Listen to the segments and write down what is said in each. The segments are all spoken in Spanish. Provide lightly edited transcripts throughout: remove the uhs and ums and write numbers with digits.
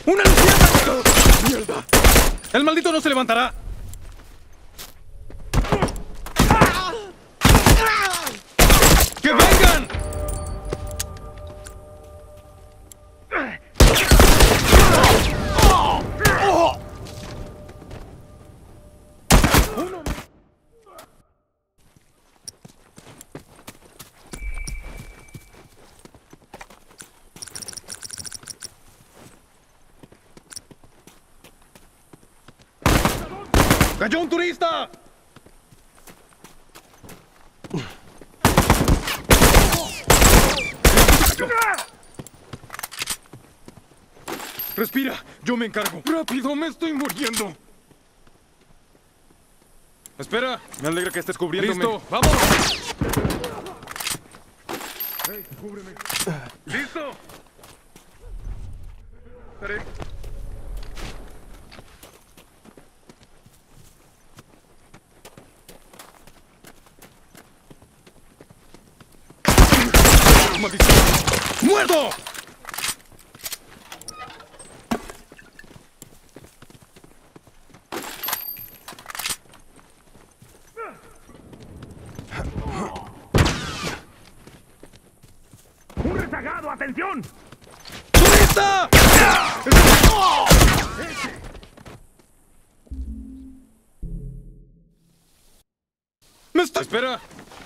¡Una luciérnaga! ¡Mierda! ¡El maldito no se levantará! ¡Que vengan! ¡Cayó un turista! Respira, yo me encargo. ¡Rápido, me estoy muriendo! Espera, me alegra que estés cubriéndome. ¡Listo, vamos! ¡Hey, cúbreme! ¡Listo! Estaré. ¡Maldición! ¡Muerto! ¡Un rezagado! ¡Atención! ¡Turista! ¡Me está... ¡Espera!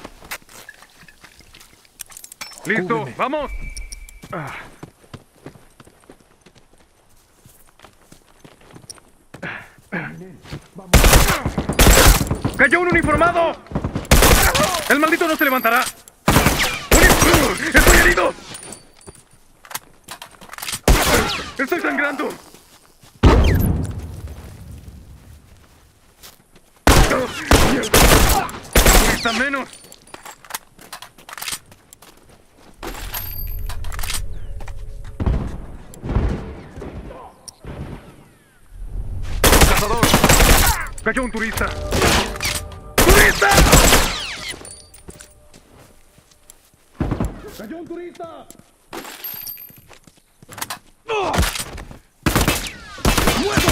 ¡Listo! Cúbreme. ¡Vamos! ¡Cayó un uniformado! ¡El maldito no se levantará! ¡Estoy herido! ¡Estoy sangrando! ¡Está menos! ¡Cazador! ¡Cayó un turista! ¡Turista! ¡Cayó un turista! ¡Muerto!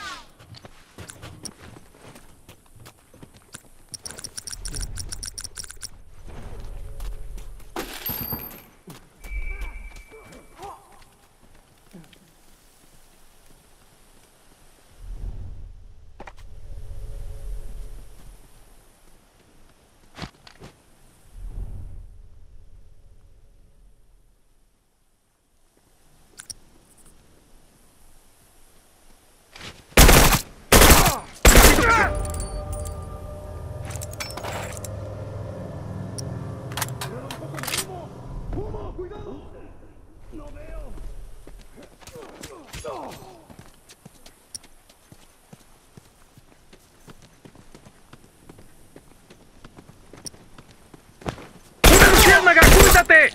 ¡Una luciérnaga! ¡Cuídate!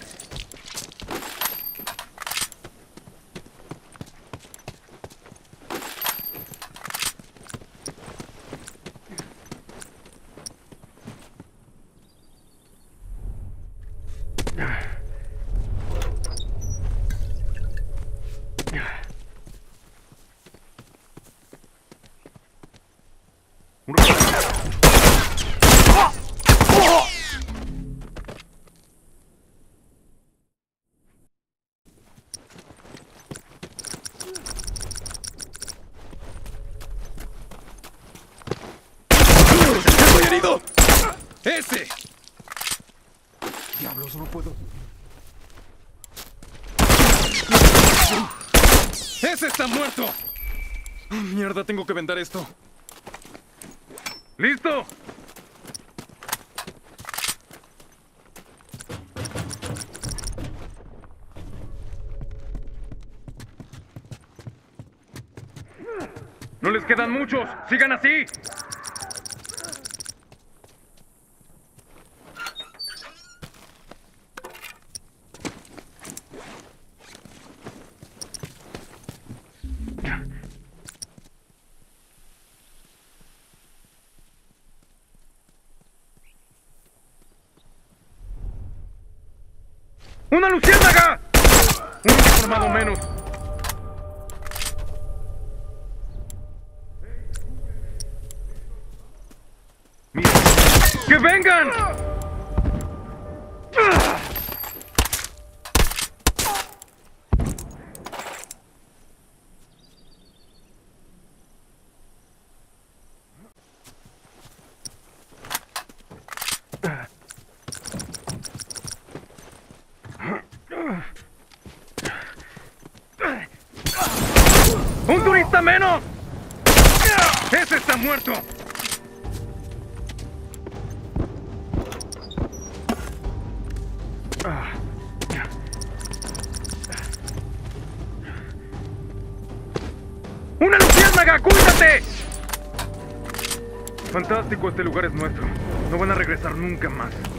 ¡Estoy herido! ¡Ese! Diablos, no puedo. ¡Ese está muerto! Mierda, tengo que vendar esto. ¡Listo! ¡No les quedan muchos! ¡Sigan así! ¡Una luciérnaga! Un uniformado menos. ¡Que vengan! ¡Un turista menos! ¡Ese está muerto! ¡Una luciérnaga! ¡Cuídate! Fantástico, este lugar es nuestro. No van a regresar nunca más.